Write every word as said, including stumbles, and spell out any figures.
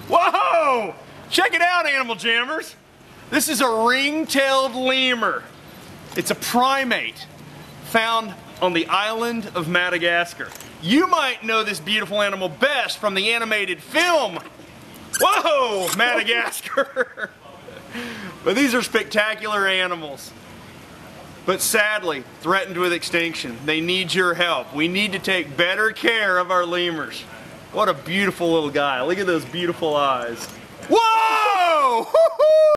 Whoa! Check it out, animal jammers. This is a ring-tailed lemur. It's a primate found on the island of Madagascar. You might know this beautiful animal best from the animated film. Whoa, Madagascar. But these are spectacular animals. But sadly, threatened with extinction. They need your help. We need to take better care of our lemurs. What a beautiful little guy. Look at those beautiful eyes. Whoa!